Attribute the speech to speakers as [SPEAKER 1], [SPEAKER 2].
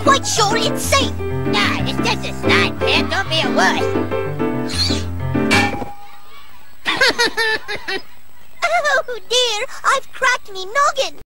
[SPEAKER 1] quite sure it's safe.
[SPEAKER 2] Nah, it's just a slide, Pep. Don't be a wuss.
[SPEAKER 1] Oh dear, I've cracked me noggin.